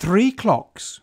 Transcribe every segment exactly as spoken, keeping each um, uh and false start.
Three clocks.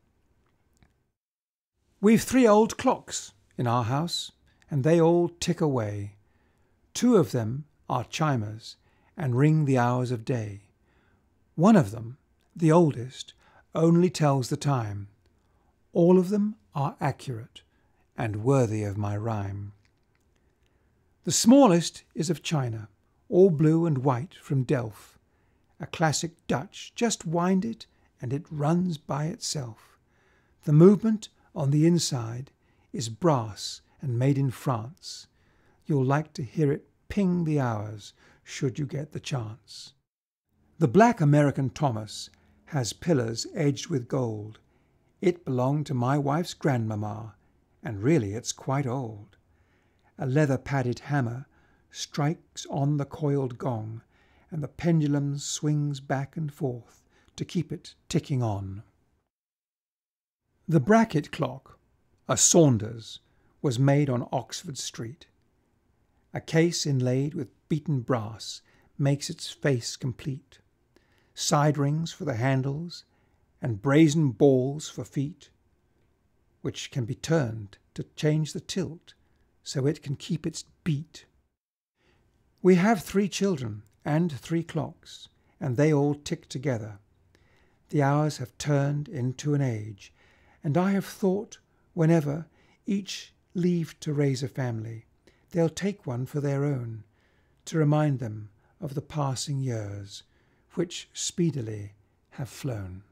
We've three old clocks in our house, and they all tick away. Two of them are chimers and ring the hours of day. One of them, the oldest, only tells the time. All of them are accurate and worthy of my rhyme. The smallest is of china, all blue and white from Delft. A classic Dutch, just wind it and it runs by itself. The movement on the inside is brass and made in France. You'll like to hear it ping the hours, should you get the chance. The black American Thomas has pillars edged with gold. It belonged to my wife's grandmamma, and really it's quite old. A leather-padded hammer strikes on the coiled gong, and the pendulum swings back and forth to keep it ticking on. The bracket clock, a Saunders, was made on Oxford Street. A case inlaid with beaten brass makes its face complete. Side rings for the handles and brazen balls for feet, which can be turned to change the tilt so it can keep its beat. We have three children and three clocks, and they all tick together. The hours have turned into an age, and I have thought whenever each leave to raise a family, they'll take one for their own, to remind them of the passing years, which speedily have flown.